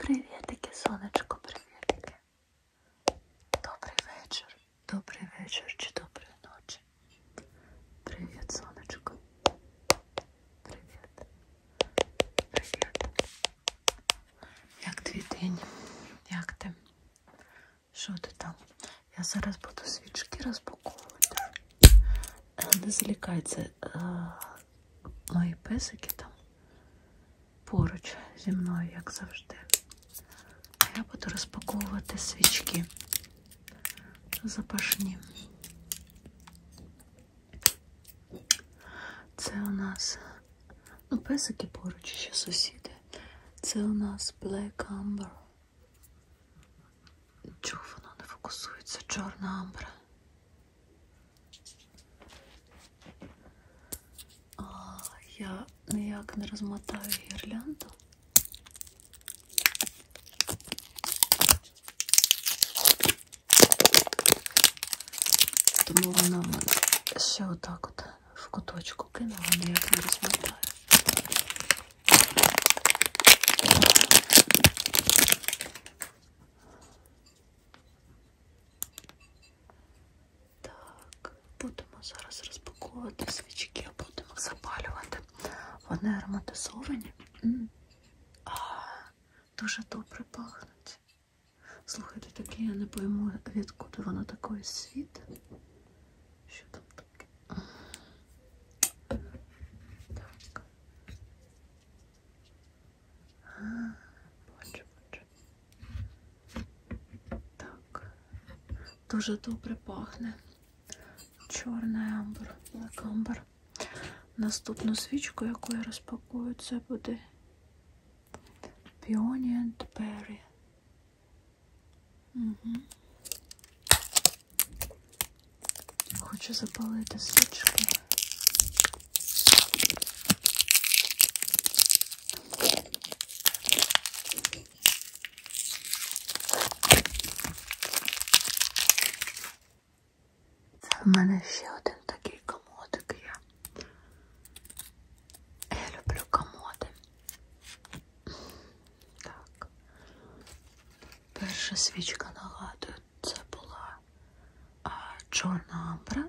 Привітики, сонечко, привітики. Добрий вечір. Добрий вечір чи доброї ночі. Привіт, сонечко. Привіт. Привіт. Як твій день? Як ти? Що ти там? Я зараз буду свічки розпаковувати. Не залякайте, мої песики там поруч зі мною, як завжди. А я буду розпаковувати свічки запашні. Це у нас, песики поруч, ще сусіди. Це у нас Black Amber. Чого воно не фокусується? Чорна амбра. Я ніяк не розмотаю гірлянду. Тому вона в мене ще отак от в куточку кинула, ніяк не розмотаю. Так, будемо зараз розпаковувати свічки, а будемо запалювати. Вони ароматизовані. Дуже добре пахнуть. Слухайте, таке я не пойму, відкуди воно такої світ. Що там таке? Так. Бачу. Так. Дуже добре пахне. Чорний амбр, Black Amber. Наступну свічку, яку я розпакую, це буде Peony and Berry. Хочу запалити свічки. Це в мене ще один такий комодик є. Я люблю комоди. Так. Перша свічка, нагадую, це була чорна амбра.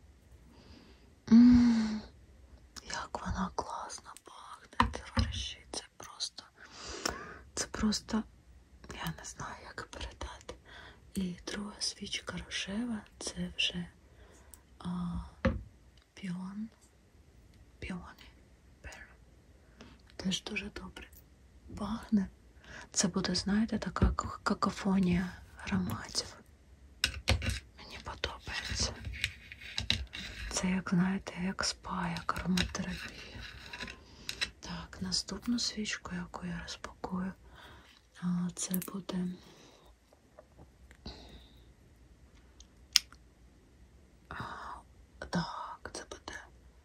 Як вона класно пахне, товариші. Це просто, я не знаю, як передати. І друга свічка рожева, це вже Peony. Теж дуже добре пахне. Це буде, знаєте, така какофонія ароматів. Мені подобається. Це, як, знаєте, як спа, як ароматерапія. Так, наступну свічку, яку я розпакую, це буде так, це буде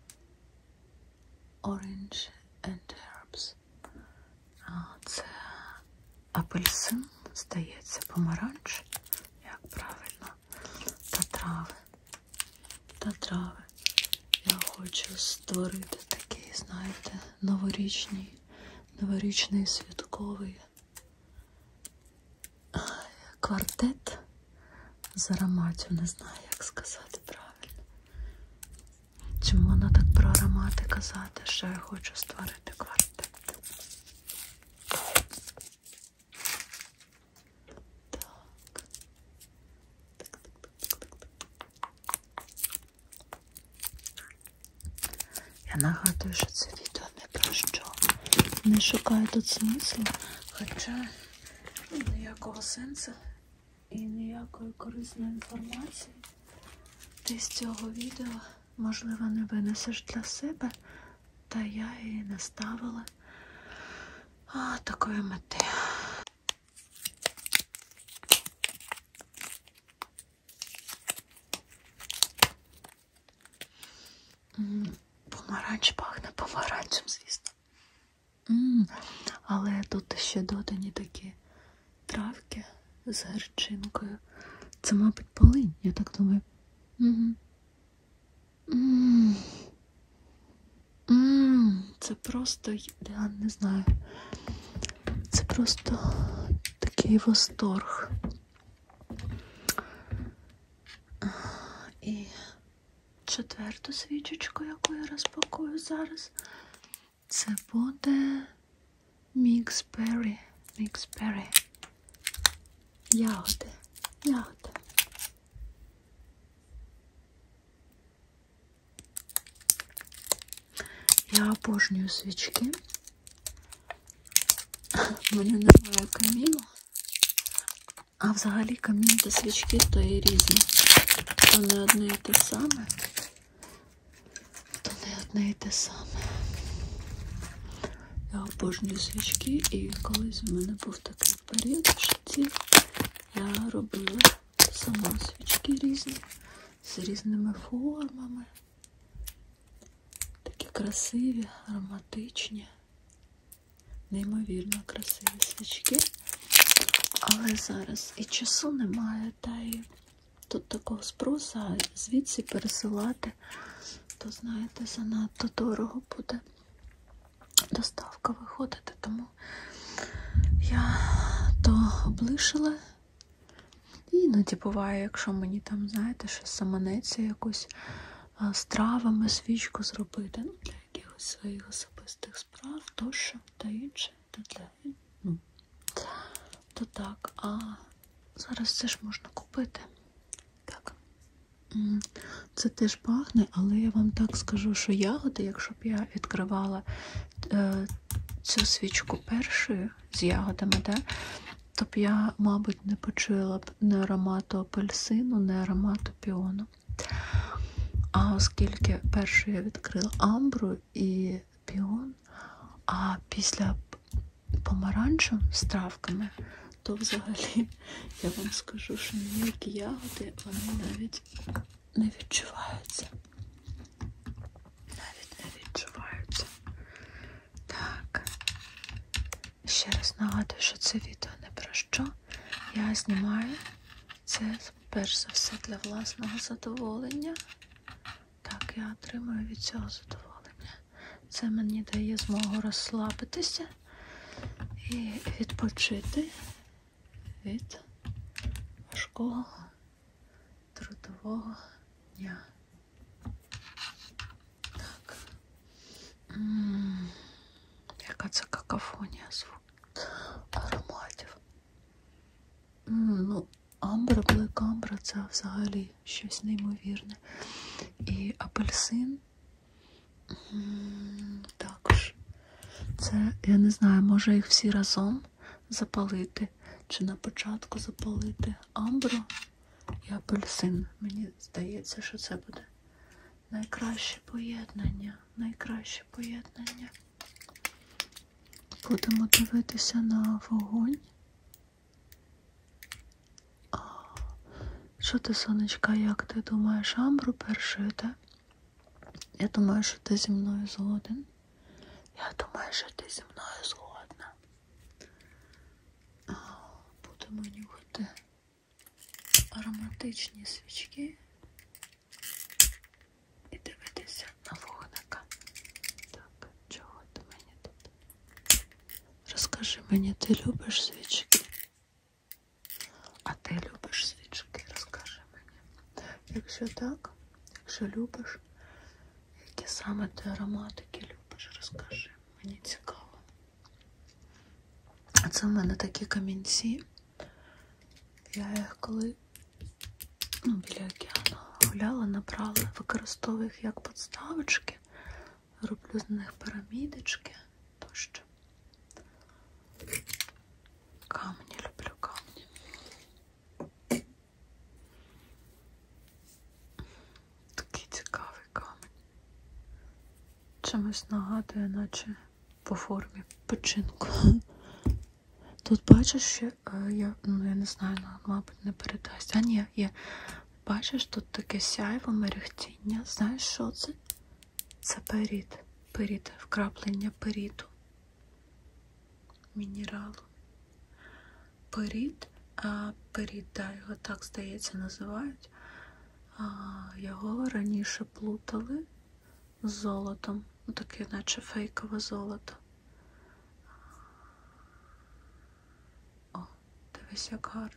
Orange and Herbs. Це апельсин, здається, помаранч, як правильно, та трави. Я хочу створити такий, знаєте, новорічний святковий квартет з ароматів, не знаю, як сказати правильно. Чому воно так про аромати казати, що я хочу створити квартет. Я нагадую, що це відео не про що. Не шукаю тут смислу, хоча ніякого сенсу і ніякої корисної інформації ти з цього відео, можливо, не винесеш для себе, та я її не ставила такої мети. Помаранч пахне помаранчем, звісно. Але тут ще додані такі травки з гірчинкою. Це, мабуть, полинь, я так думаю. Це просто, я не знаю, це просто такий восторг. І четверту свічечку, яку я розпакую зараз, це буде Mix Berry. Ягоди. Я обожнюю свічки. У мене немає каміну. А взагалі камін та свічки то і різні. То не одне і те саме. Я обожнюю свічки, і колись в мене був такий період в житті. Я робила сама свічки різні, з різними формами. Такі красиві, ароматичні, неймовірно красиві свічки. Але зараз і часу немає, та і тут такого спросу, а звідси пересилати, то, знаєте, занадто дорого буде доставка виходити. Тому я то облишила. І іноді буває, якщо мені там, знаєте, щось заманеться, якусь з травами свічку зробити, ну, для якихось своїх особистих справ, тощо, та інше, то так. А зараз це ж можна купити. Так. Це теж пахне, але я вам так скажу, що ягоди, якщо б я відкривала цю свічку першою з ягодами, да, то б я, мабуть, не почула б ні аромату апельсину, ні аромату піону. А оскільки першою я відкрила амбру і піон, а після помаранчу з травками, то взагалі я вам скажу, що ніякі ягоди, вони навіть не відчуваються. Так. Ще раз нагадую, що це відео не про що. Я знімаю це, перш за все, для власного задоволення. Так, я отримую від цього задоволення. Це мені дає змогу розслабитися і відпочити від важкого трудового дня. Так. Яка це какофонія ароматів. Ну, амбра, Black Amber — це взагалі щось неймовірне. І апельсин також. Це, я не знаю, може їх всі разом запалити, чи на початку запалити амбру і апельсин. Мені здається, що це буде найкраще поєднання. Будемо дивитися на вогонь. Що ти, сонечка, як ти думаєш, амбру першою, так? Я думаю, що ти зі мною згоден. Будемо нюхати ароматичні свічки і дивитися на вогника. Так, чого ти мені тут? Розкажи мені, ти любиш свічки? А ти любиш свічки? Розкажи мені. Якщо так, якщо любиш, які саме ти ароматики любиш, розкажи. Мені цікаво. А це в мене такі камінці. Я їх коли біля океану гуляла, набрала, використовую їх як подставочки, роблю з них пірамідочки тощо. Камені, люблю камні. Такий цікавий камінь. Чимось нагадує, наче по формі печінку. Тут бачиш, що я не знаю, мабуть, не передасть. А ні, є. Бачиш, тут таке сяйво, мерехтіння. Знаєш, що це? Це періт. Періт, вкраплення періту. Мінералу. Періт, да, його так, здається, називають. Його раніше плутали з золотом. Таке, наче фейкове золото. Дивись, як гарно.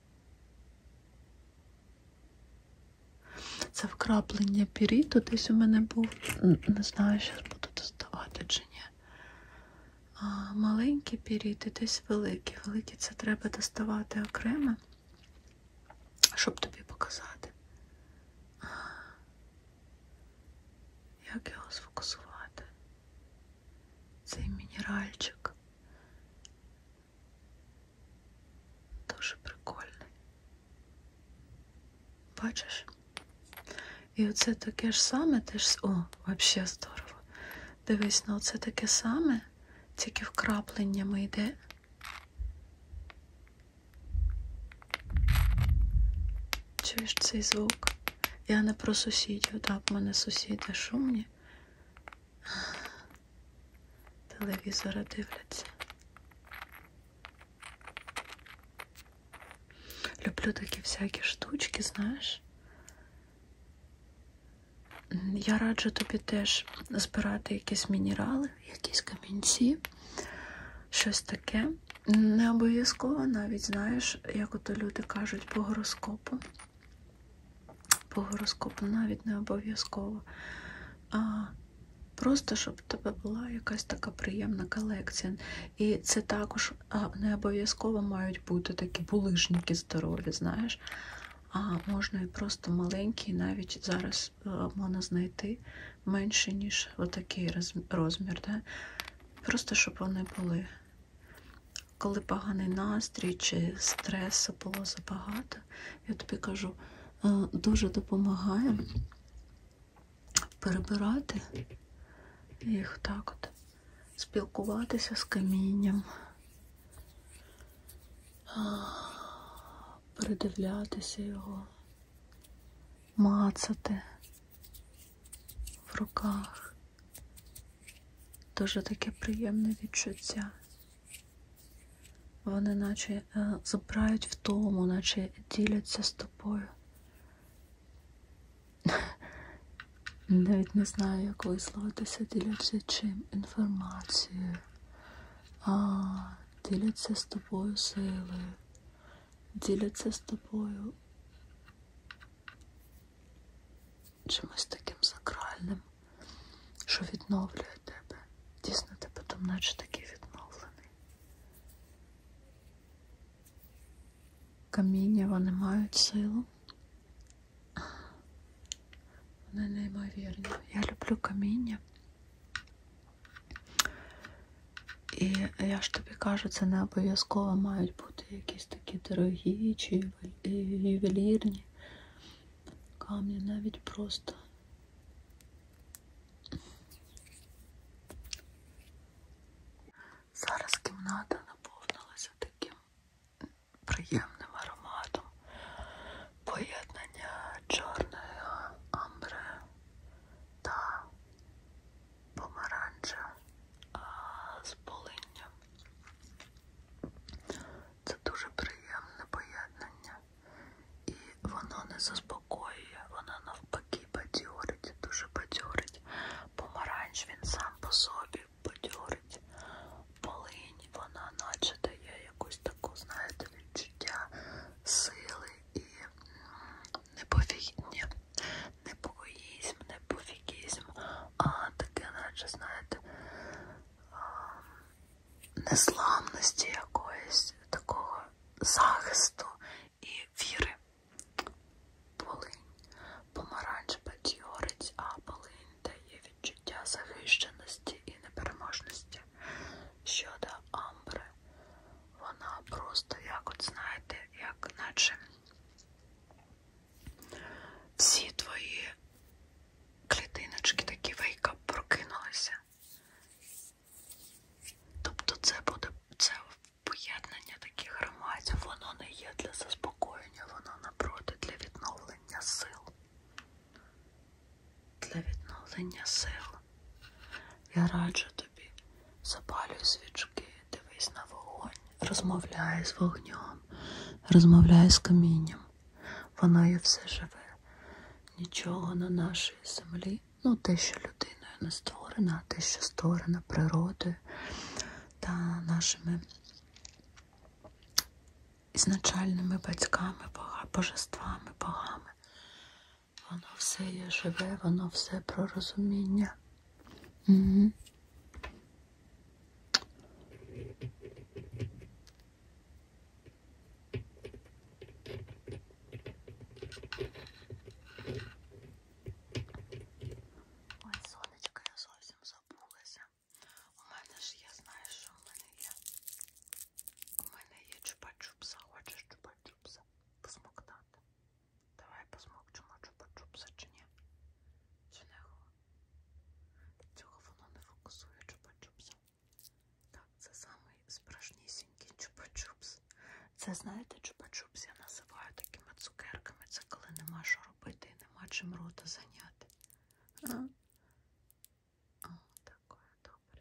Це вкраплення піріту десь у мене був. Не знаю, зараз буду доставати чи ні. Маленькі піріти, десь великі. Великі це треба доставати окремо, щоб тобі показати. Як його сфокусувати? Цей мінеральчик. Дуже прикольний. Бачиш? І оце таке ж саме теж... О, взагалі здорово. Дивись, на оце таке саме, тільки вкрапленнями йде. Чуєш цей звук? Я не про сусідів, так, в мене сусіди шумні. Телевізора дивляться. Люблю такі всякі штучки, знаєш. Я раджу тобі теж збирати якісь мінерали, якісь камінці, щось таке. Не обов'язково навіть, знаєш, як ото люди кажуть, по гороскопу. По гороскопу навіть не обов'язково. А просто, щоб в тебе була якась така приємна колекція. І це також не обов'язково мають бути такі булижники здорові, знаєш. А можна і просто маленькі, навіть зараз можна знайти менше, ніж отакий розмір. Да? Просто, щоб вони були. Коли поганий настрій чи стресу було забагато, я тобі кажу, дуже допомагає перебирати їх так от, спілкуватися з камінням, передивлятися його, мацати в руках. Дуже таке приємне відчуття. Вони наче забирають втому, наче діляться з тобою. Навіть не знаю, як висловитися, діляться чим, інформацією. Діляться з тобою силою. Діляться з тобою чимось таким сакральним, що відновлює тебе. Дійсно, ти потім наче такий відновлений. Каміння, вони мають силу. Вони неймовірні. Я люблю каміння. І я ж тобі кажу, це не обов'язково мають бути якісь такі дорогі чи ювелірні камні, навіть просто. Зараз кімната наповнилася таким приємним ароматом. Поєднання чорної амбри та помаранча з полинням. Це дуже приємне поєднання. І воно не заспокоює, воно навпаки бадьорить, дуже бадьорить. Помаранч, він сам по собі бадьорить. Полинь, вона наче дає якусь таку, знаєте, відчуття сили і не пофігізм, а таке, наче, знаєте, незламності якоїсь, такого захисту і віри. Полинь. Помаранч бадьорить, а полинь дає відчуття захищеності і непереможності. Щодо амбри, вона просто, як от знаєте, як наче всі твої клітиночки такі вейкап прокинулися. Тобто це поєднання таких ароматів, воно не є для заспокоєння, воно напроти для відновлення сил. Для відновлення сил. Я раджу тобі, запалюй свічки, дивись на вогонь, розмовляй з вогнем, розмовляй з камінням. Воно є все живе. Нічого на нашій землі, те, що людиною не створено, а те, що створено природою та нашими ізначальними батьками, божествами, богами. Воно все є живе, воно все про розуміння. Угу. Ой, сонечко, я зовсім забулася. У мене ж є, знаєш, що у мене є? У мене є чупа-чупса. Хочеш чупа-чупса? Посмоктати. Давай посмокчемо чупа-чупса чи ні? Чи не його? Цього воно не фокусує чупа-чупса. Так, це самий справжнісінький чупа-чупс. Це, знаєте, чупа-чупс я називаю такими цукерками. Це коли нема що робити і нема чим рота зайняти. О, таке, добре.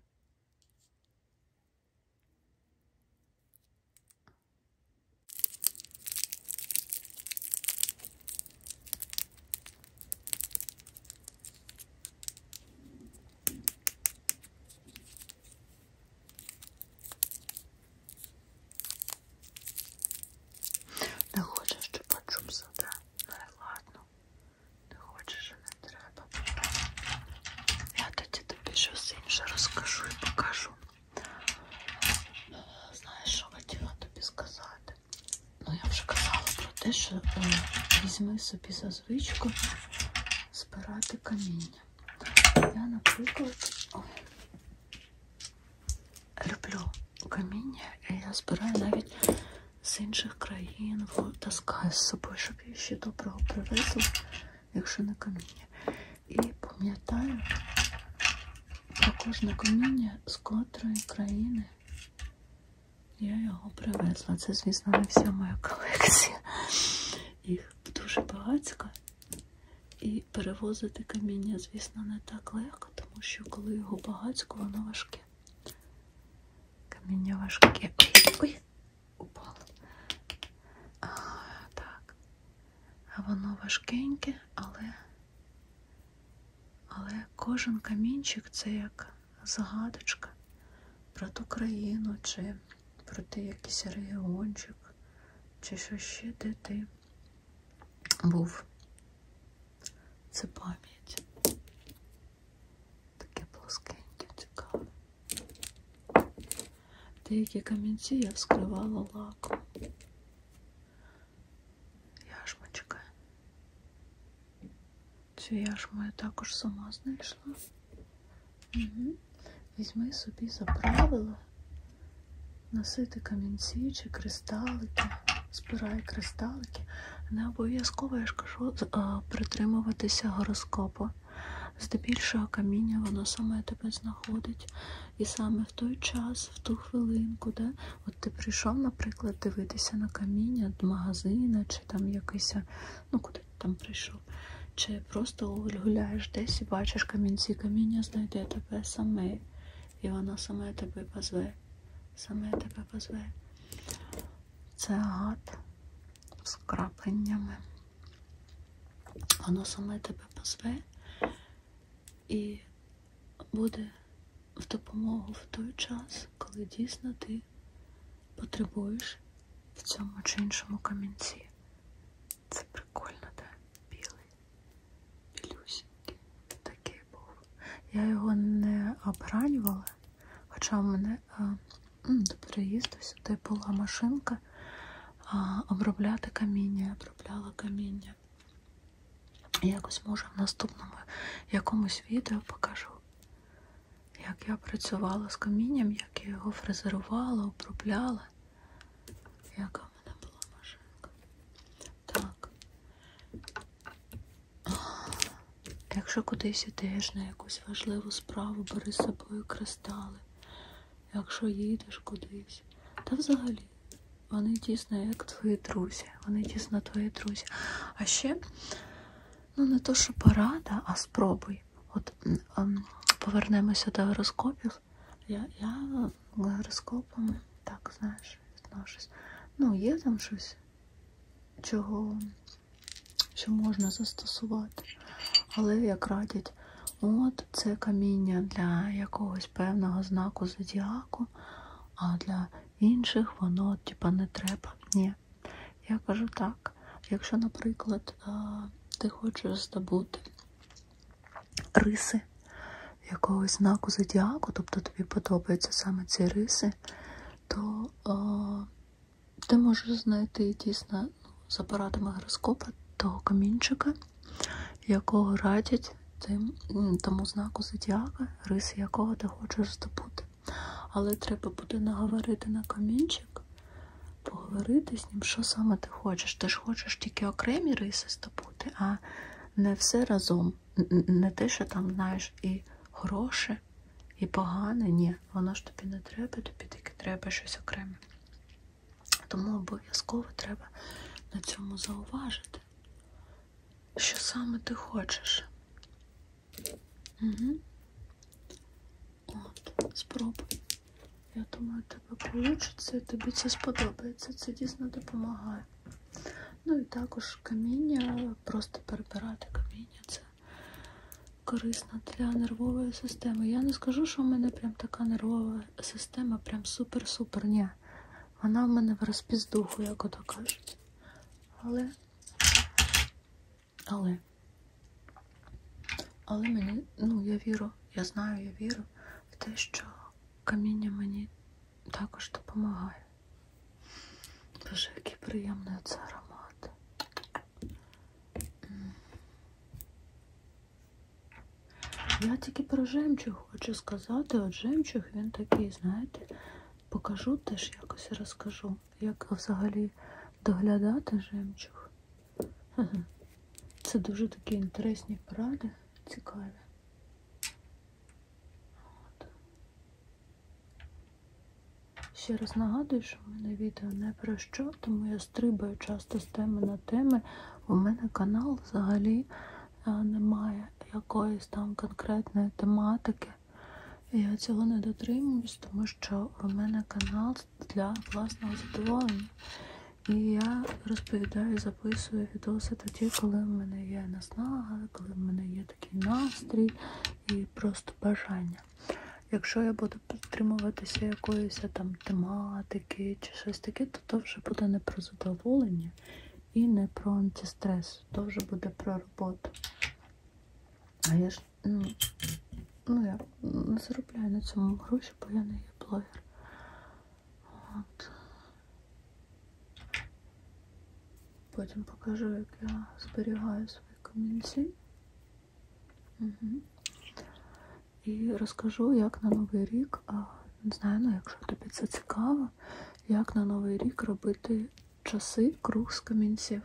Не хочеш чупа-чупса, да? Ну і ладно. Не хочеш і не треба. Я тоді тобі щось інше розкажу і покажу. Знаєш, що хотіла тобі сказати? Ну, я вже казала про те, що візьми собі за звичку збирати каміння. Я, наприклад, люблю каміння, і я збираю навіть з інших країн, таскаю з собою, щоб я ще доброго привезла, якщо не каміння. І пам'ятаю про кожне каміння, з котрої країни я його привезла. Це, звісно, не вся моя колекція. Їх дуже багатько. І перевозити каміння, звісно, не так легко, тому що коли його багатько, воно важке. Каміння важке. Ой, упало. Так. А воно важкеньке, але кожен камінчик – це як загадочка про ту країну, чи про те якийсь регіончик, чи що ще, де ти був. Це пам'ять. Таке плоскеньке, цікаве. Деякі камінці я вскривала лаком. Яшмочка. Цю яшму я також сама знайшла. Угу. Візьми собі за правило носити камінці чи кристалики. Збирай кристалики. Не обов'язково, я ж кажу, притримуватися гороскопу. Здебільшого каміння, воно саме тебе знаходить. І саме в той час, в ту хвилинку, да? От ти прийшов, наприклад, дивитися на каміння до магазина, чи там якийсь, ну куди ти там прийшов, чи просто гуляєш десь і бачиш камінці, каміння знайде тебе саме, і воно саме тебе позве. Саме тебе позве. Це агат з крапленнями. Воно саме тебе позве і буде в допомогу в той час, коли дійсно ти потребуєш в цьому чи іншому камінці. Це прикольно, так? Білий. Білюсінький. Такий був. Я його не обранювала, хоча в мене до переїзду сюди була машинка обробляти каміння. Я обробляла каміння. Якось, може, в наступному якомусь відео покажу, як я працювала з камінням, як я його фрезерувала, обробляла. Яка в мене була машинка. Так. Якщо кудись ідеш на якусь важливу справу, бери з собою кристали. Якщо їдеш кудись. Та взагалі, вони дійсно як твої друзі. Вони дійсно твої друзі. А ще, ну не то, що порада, а спробуй. От повернемося до гороскопів. Я гороскопами, так, знаєш, відношусь. Ну, є там щось, що можна застосувати. Але як радять, от це каміння для якогось певного знаку зодіаку, а для інших воно, типа, не треба. Ні, Я кажу так, якщо, наприклад, ти хочеш здобути риси якогось знаку зодіаку, тобто тобі подобаються саме ці риси, то ти можеш знайти дійсно з апаратами гороскопа того камінчика, якого радять тому знаку зодіака, риси якого ти хочеш здобути. Але треба буде наговорити на камінчик, поговорити з ним, що саме ти хочеш. Ти ж хочеш тільки окремі риси здобути, а не все разом. Не те, що там, знаєш, і хороше, і погане. Ні, воно ж тобі не треба, тобі тільки треба щось окреме. Тому обов'язково треба на цьому зауважити, що саме ти хочеш. Угу. От, спробуй. Я думаю, тебе вийде, тобі це сподобається, це дійсно допомагає. Ну і також каміння, просто перебирати каміння, це корисно для нервової системи. Я не скажу, що в мене прям така нервова система, прям супер-супер, ні. Вона в мене в розпіздуху, як ото кажуть. Але мені, я вірю, я знаю, я вірю в те, що каміння мені також допомагає. Боже, який приємний це аромат. Я тільки про жемчуг хочу сказати. От жемчуг, він такий, знаєте, покажу теж якось, розкажу, як взагалі доглядати жемчуг. Це дуже такі інтересні поради, цікаві. От. Ще раз нагадую, що в мене відео не про що, тому я стрибаю часто з теми на теми. У мене канал взагалі немає якоїсь там конкретної тематики. Я цього не дотримуюсь, тому що у мене канал для власного задоволення. І я розповідаю, записую відоси тоді, коли в мене є наснага, коли в мене є такий настрій і просто бажання. Якщо я буду підтримуватися якоїсь там тематики чи щось таке, то то вже буде не про задоволення і не про антистрес, то вже буде про роботу. А я ж, я не заробляю на цьому гроші, бо я не є блогер. От. Потім покажу, як я зберігаю свої камінці. Угу. І розкажу, як на Новий рік, не знаю, якщо тобі це цікаво, як на Новий рік робити часи круг з камінців.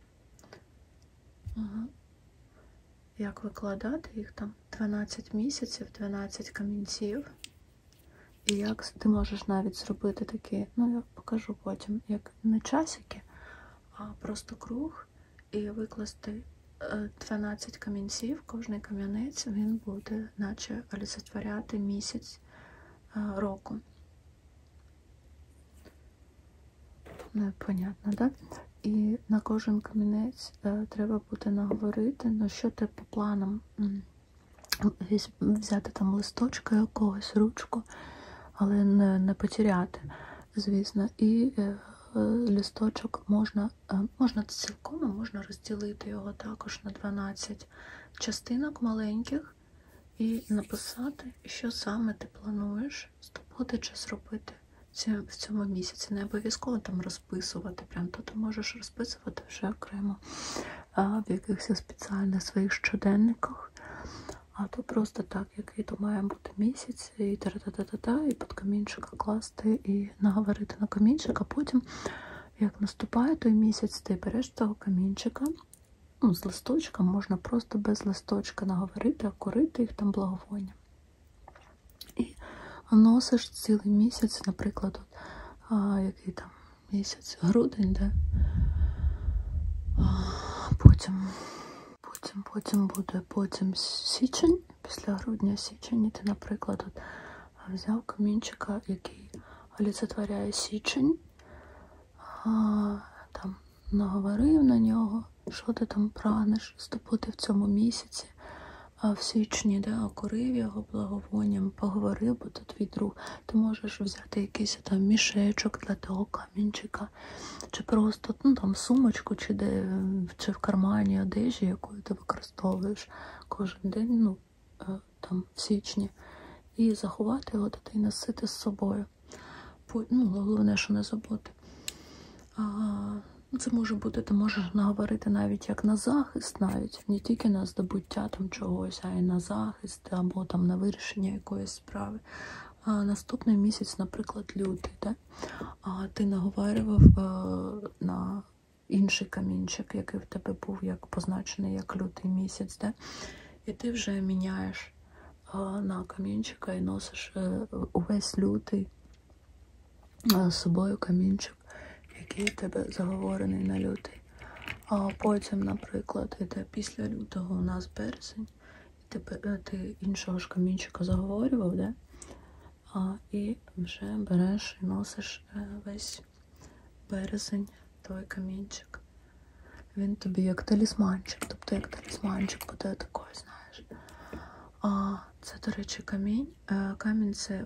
Ага. Як викладати їх там 12 місяців, 12 камінців. І як ти можеш навіть зробити такі, я покажу потім, як не часики, а просто круг, і викласти 12 камінців, кожний кам'янець, він буде наче олицетворяти місяць року. Понятно, так? І на кожен камінець треба буде наговорити, що ти по планам взяти там листочка якогось, ручку, але не потеряти, звісно. І листочок можна цілком, а можна розділити його також на 12 частинок маленьких і написати, що саме ти плануєш здобути чи зробити в цьому місяці. Не обов'язково там розписувати, прям то ти можеш розписувати вже окремо в якихось спеціальних своїх щоденниках. А то просто так, який то має бути місяць, і та-та-та-та-та, і під камінчика класти, і наговорити на камінчик, а потім, як наступає той місяць, ти береш того камінчика, з листочка, можна просто без листочка наговорити, окурити їх там благовоння. І носиш цілий місяць, наприклад, який там місяць, грудень, де? Потім буде січень, після грудня січень, і ти, наприклад, взяв камінчика, який олицетворяє січень, там наговорив на нього, що ти там прагнеш здобути в цьому місяці, А в січні, да, окурив його благовонням, поговорив, бо то твій друг. Ти можеш взяти якийсь там мішечок для того камінчика, чи просто там сумочку, чи в кармані одежі, яку ти використовуєш кожен день, там в січні, і заховати його та й носити з собою. Головне, що не забути. Це може бути, ти можеш наговорити навіть як на захист, навіть не тільки на здобуття там чогось, а й на захист або там на вирішення якоїсь справи. А наступний місяць, наприклад, лютий, да? Ти наговорював на інший камінчик, який в тебе був як позначений як лютий місяць, да? І ти вже міняєш на камінчика і носиш увесь лютий з собою камінчик, який у тебе заговорений на лютий. А потім, наприклад, іде після лютого у нас березень, і ти іншого ж камінчика заговорював, да? І вже береш і носиш весь березень той камінчик. Він тобі як талісманчик, тобто як талісманчик буде такий, знаєш. Це, до речі, камінь. Камінь це,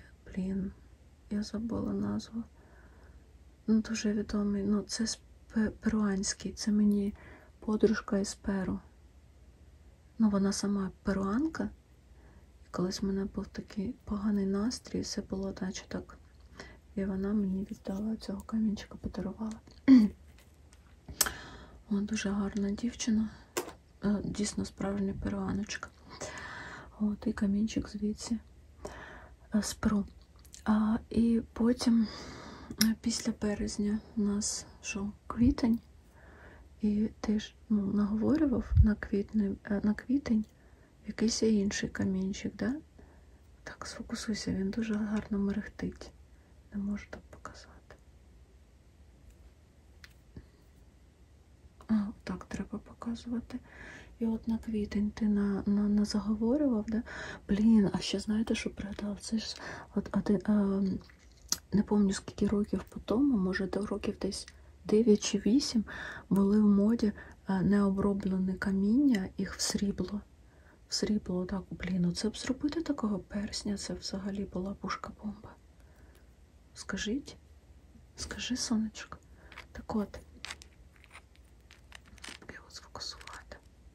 я забула назву. Дуже відомий. Це перуанський. Це мені подружка із Перу. Вона сама перуанка. І колись в мене був такий поганий настрій, все було наче так. І вона мені віддала цього камінчика, подарувала. Дуже гарна дівчина. Дійсно справжня перуаночка. І камінчик звідси з Перу. І потім після березня у нас квітень, і ти ж наговорював на квітень якийсь інший камінчик, да? Так, сфокусуйся, він дуже гарно мерехтить. Не можу так показати. Так треба показувати. І от на квітень ти заговорював, да? А ще знаєте, що пригадав? Це ж, не пам'ятаю скільки років по тому, може років десь 9 чи 8, були в моді необроблене каміння, їх в срібло. В срібло, так, це б зробити такого персня, це взагалі була пушка-бомба. Скажи, сонечко. Так от, його сфокусувати.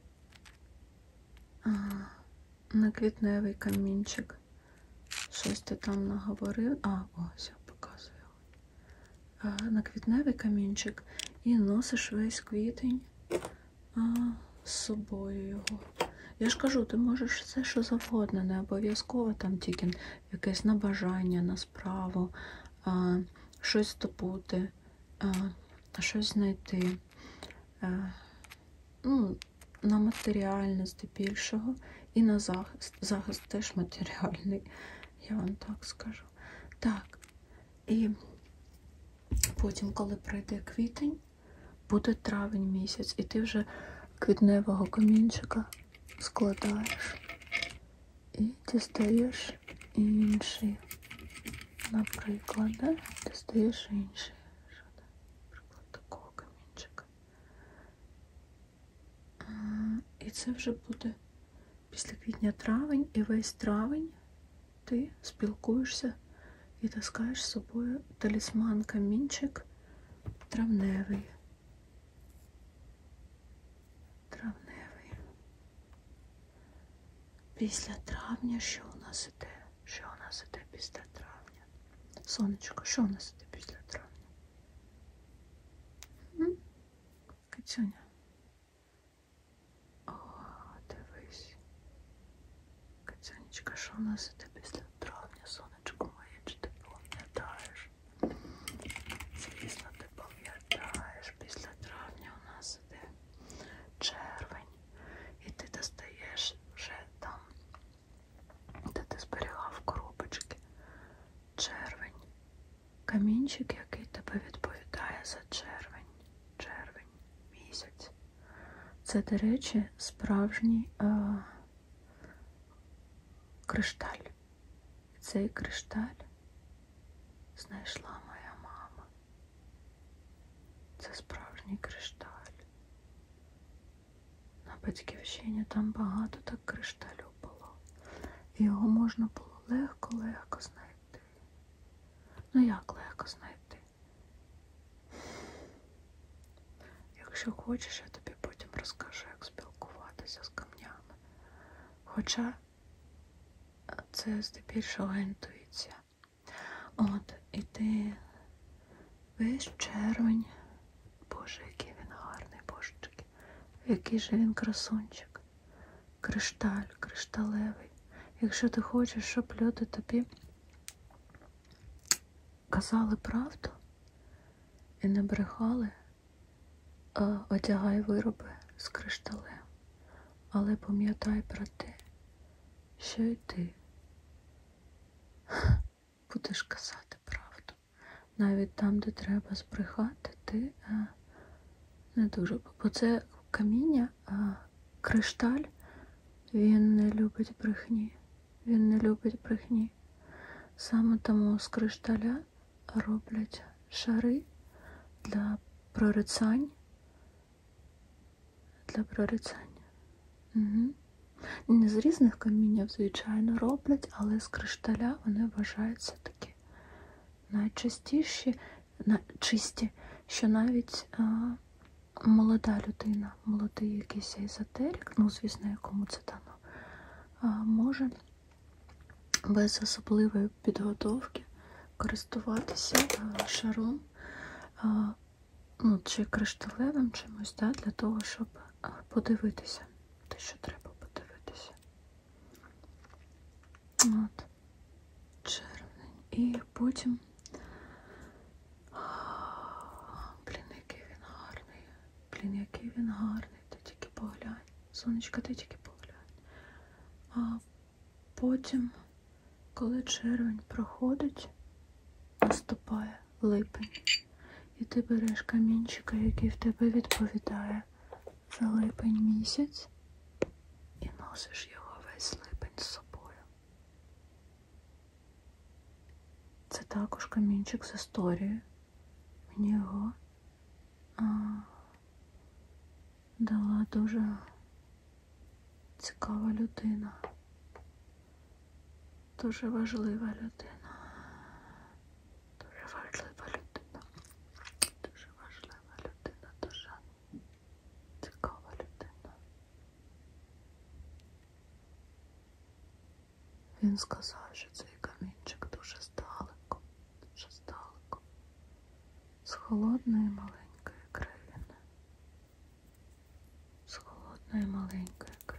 На квітневий камінчик. Щось ти там наговорив. Ось, я показую. На квітневий камінчик і носиш весь квітень з собою його. Я ж кажу, ти можеш все, що завгодно, не обов'язково там тільки якесь на бажання, на справу, щось здобути, щось знайти. На матеріальне здебільшого і на захист. Захист теж матеріальний, я вам так скажу. Так, і потім, коли прийде квітень, буде травень місяць, і ти вже квітневого камінчика складаєш і дістаєш інший. Наприклад, да? Дістаєш інший. Наприклад, такого камінчика. І це вже буде після квітня травень, і весь травень ти спілкуєшся і таскаєш з собою талісман камінчик травневий. Після травня що у нас іде? Що у нас іде після травня? Сонечко, що у нас іде після травня? Кицюня. Дивись. Кицюнечка, що у нас іде після травня? Сонечко моє, чи ти пам'ятаєш? Звісно, ти пам'ятаєш. Після травня у нас іде червень. І ти достаєш вже там, де ти зберігав коробочки. Червень. Камінчик, який тебе відповідає за червень. Червень місяць. Це, до речі, справжній кришталь. І цей кришталь знайшла моя мама. Це справжній кришталь. батьківщині там багато так кришталю було. І його можна було легко знайти. Ну як легко знайти? Якщо хочеш, я тобі потім розкажу, як спілкуватися з камнями. Хоча це здебільшого інтуїція. От, і ти весь червень. Боже, який він гарний, божечки. Який же він красунчик. Кришталевий. Якщо ти хочеш, щоб люди тобі казали правду і не брехали, одягай вироби з кришталем. Але пам'ятай про те, що і ти будеш казати правду. Навіть там, де треба збрехати, ти не дуже. Бо це каміння, кришталь, він не любить брехні. Він не любить брехні. Саме тому з кришталя роблять шари для прорицань. Угу. Не з різних каміння, звичайно, роблять, але з кришталя вони вважаються такі найчисті, що навіть молода людина, молодий якийсь езотерик, ну, звісно, якому це дано, може без особливої підготовки користуватися шаром, ну, чи кришталевим чимось, для того, щоб подивитися те, що треба подивитися. От, червень. І потім, який він гарний, ти тільки поглянь. Сонечко, ти тільки поглянь. А потім, коли червень проходить, наступає липень. І ти береш камінчика, який в тебе відповідає за липень місяць, і носиш його весь липень з собою. Це також камінчик з історією. Мені його дала дуже цікава людина. Дуже важлива людина. Дуже важлива людина. Дуже важлива людина. Дуже цікава людина. Він сказав, що цей камінчик дуже здалеку, з холодної маленької країни. З холодної маленької країни.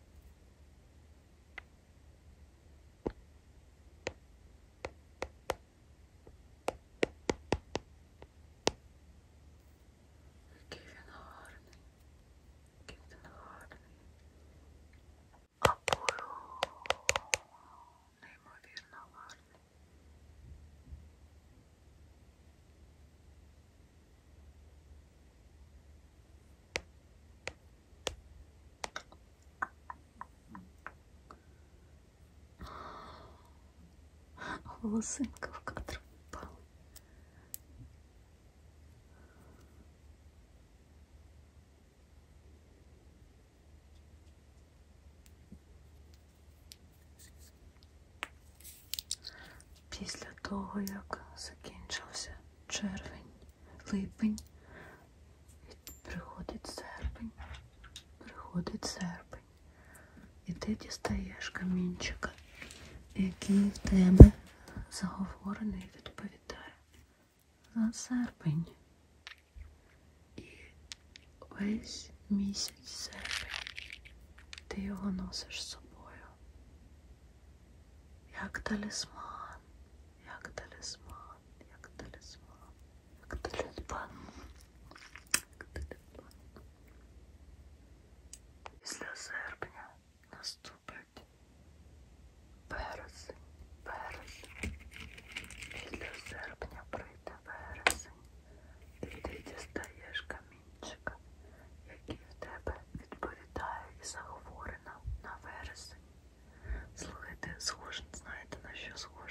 Волосинка в кадр впала. Після того, як закінчився червень, липень, приходить серпень, і ти дістаєш камінчика, який в тебе заговорений, відповідає за серпень. І весь місяць серпень ти його носиш з собою. Як талісман, як талісман, як талісман, як талісман, як талісман. Після серпня наступить березень. Після серпня прийде вересень, і ти дістаєш камінчика, який в тебе відповідає і заговорено на вересень. Слухайте, знаєте, на що схоже?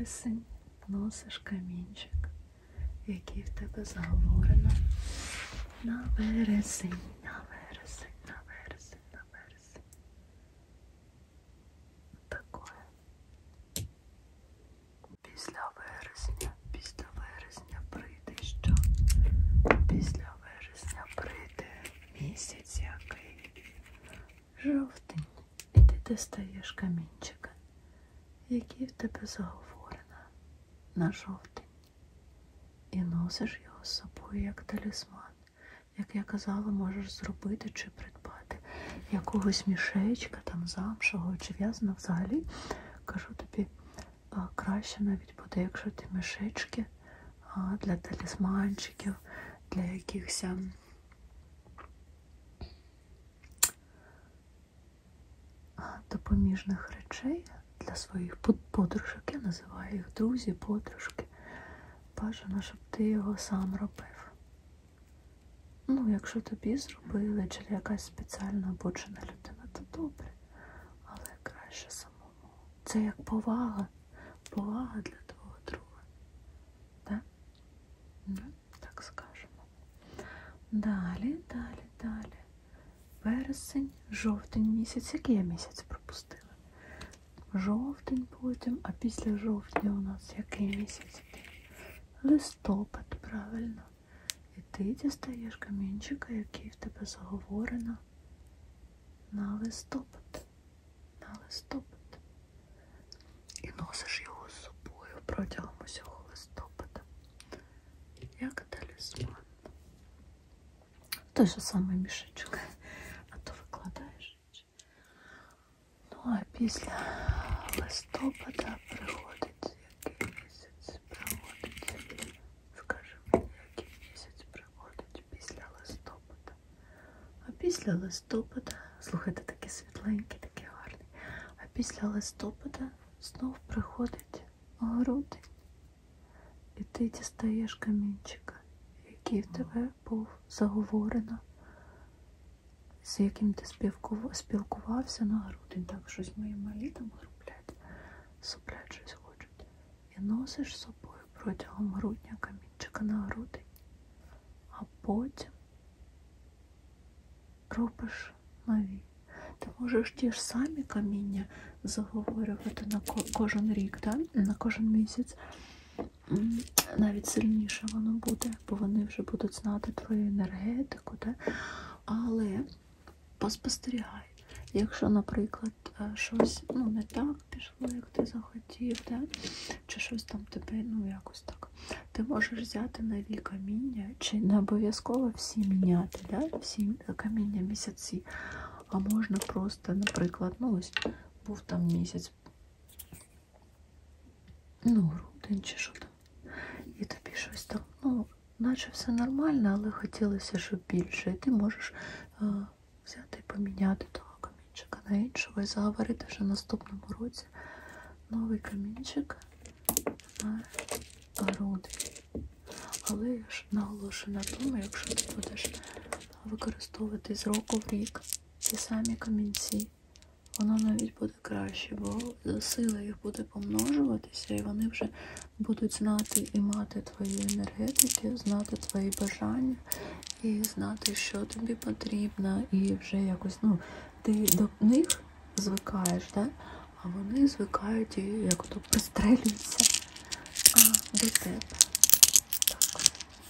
вересень носиш камінчик, який в тебе заговорено. На вересень, на вересень, на вересень, на вересень. Такое. Після вересня прийде що? Після вересня прийде місяць який? Жовтень. І ти достаєш камінчика, який в тебе заговорено на жовтень. І носиш його з собою як талісман. Як я казала, можеш зробити чи придбати якогось мішечка, там замшого чи в'язаного. Взагалі, кажу тобі, краще навіть буде, якщо ти мішечки для талісманчиків, для якихось допоміжних речей, для своїх подружок, я називаю їх друзі, подружки. Бажано, щоб ти його сам робив. Ну, якщо тобі зробили, чи якась спеціальна обучена людина, то добре. Але краще самому. Це як повага. Повага для твого друга. Так? Так скажемо. Далі. Вересень, жовтень місяць. Який я місяць пропустила? Жовтень потім, а після жовтня у нас який місяць іде? Листопад, правильно. І ти дістаєш камінчика, який в тебе заговорено на листопад. На листопад. І носиш його з собою протягом усього листопада. Як талісман. Той же самий мішечок. А то викладаєш. Ну, а після листопада приходить який місяць? Скажи мені, який місяць приходить після листопада? А після листопада, слухайте, такі світленькі, такі гарні. А після листопада знов приходить грудень. І ти дістаєш камінчика, який в тебе був заговорено, з яким ти спілкувався на грудень. Так, щось мої малі там суплять щось хочуть. І носиш з собою протягом грудня камінчика на грудень. А потім робиш нові. Ти можеш ті ж самі каміння заговорювати на кожен рік, да? На кожен місяць. Навіть сильніше воно буде, бо вони вже будуть знати твою енергетику, да? Але поспостерігай. Якщо, наприклад, щось не так пішло, як ти захотів, да? Чи щось там тебе, якось так, ти можеш взяти нові каміння, чи не обов'язково всі міняти, да? Всі каміння місяці, а можна просто, наприклад, ось був там місяць, грудень чи що там, і тобі щось там, наче все нормально, але хотілося, щоб більше, і ти можеш взяти і поміняти того камінчика на іншого і заговорити вже в наступному році новий камінчик на грудень. Але я ж наголошую на тому, якщо ти будеш використовувати з року в рік ті самі камінці, воно навіть буде краще, бо сила їх буде помножуватися, і вони вже будуть знати і мати твої енергетики, знати твої бажання, і знати, що тобі потрібно, і вже якось, ти до них звикаєш, да? А вони звикають і як то пристрелюються до тебе. Так.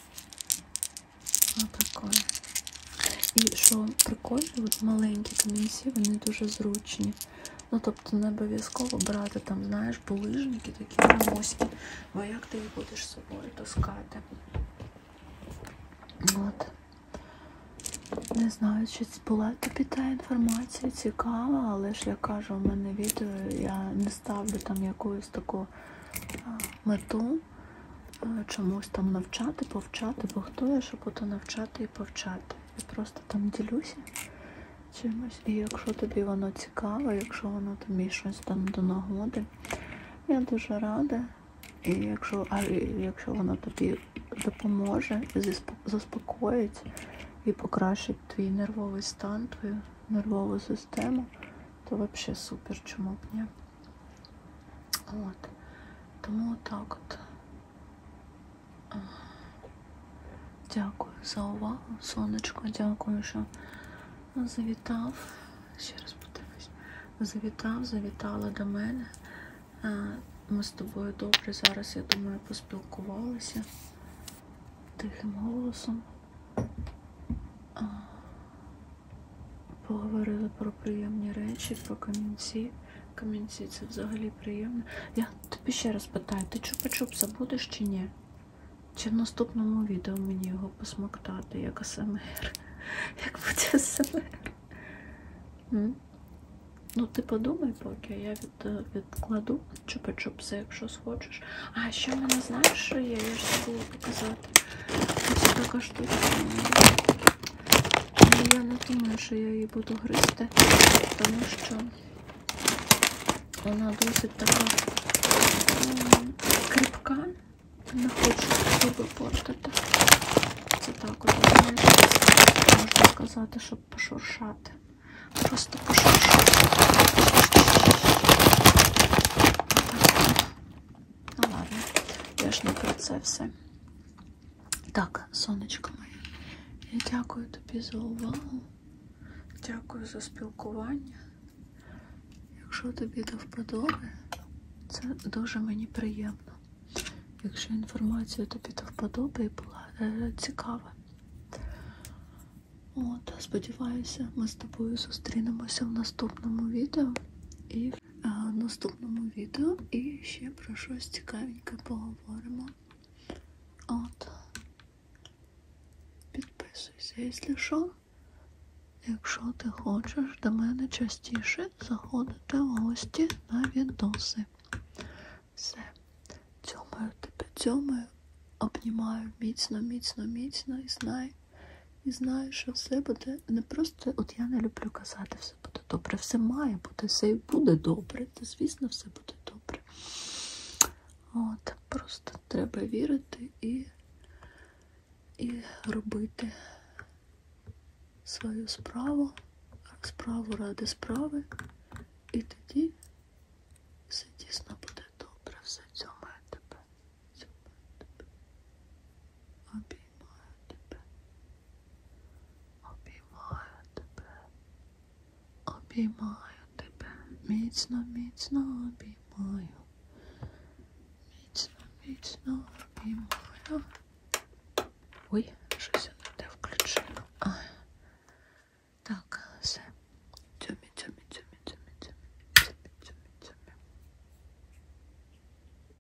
Отакое. І що прикольно, от маленькі камінці, вони дуже зручні. Тобто не обов'язково брати там, знаєш, булижники такі громоздкі, бо як ти їх будеш з собою таскати. От. Не знаю, чи була тобі та інформація цікава, але ж я кажу, у мене відео, я не ставлю там якусь таку мету, чомусь там навчати, повчати, бо хто я, щоб ото навчати і повчати. Я просто там ділюся чимось, і якщо тобі воно цікаво, якщо воно тобі щось там до нагоди, я дуже рада. І якщо воно тобі допоможе, заспокоїть і покращить твій нервовий стан, твою нервову систему, то взагалі супер, чому б ні. От. Тому отак от. Дякую за увагу, сонечко, дякую, що завітав. Ще раз подивись. Завітала до мене. Ми з тобою добре зараз, я думаю, поспілкувалися тихим голосом. Поговорили про приємні речі, про камінці. Камінці це взагалі приємно. Я тобі ще раз питаю, ти чупа-чуп будеш чи ні? Чи в наступному відео мені його посмоктати, як АСМР? Як буде АСМР? Ну, ти подумай поки, я відкладу чупа-чупси, якщо схочеш. А, ще в мене, знаєш, що є? Я ж забула показати. Ось така штука. Я не думаю, що я її буду гризти, тому що вона досить така кріпка. Не хочу зуби портити. Це так от, знаєш, можна сказати, щоб пошуршати. Просто пошуршати. Ну ладно, я ж не про це все. Так, сонечко моє, я дякую тобі за увагу. Дякую за спілкування. Якщо тобі до вподоби, це дуже мені приємно. Якщо інформація тобі до вподоби і була цікава. От, сподіваюся, ми з тобою зустрінемося в наступному відео. І ще про щось цікавеньке поговоримо. От. Підписуйся, якщо що. Якщо ти хочеш до мене частіше заходити в гості на відоси. Все. Цьомаю тебе, цьомаю, обнімаю міцно, міцно, міцно і знаю, що все буде не просто, от я не люблю казати, все буде добре, все має бути, все і буде добре, та звісно, все буде добре. От, просто треба вірити і робити свою справу ради справи, і тоді все дійсно буде добре, все цьомаю тебе, обіймаю тебе, обіймаю тебе, міцно, міцно обіймаю, міцно, міцно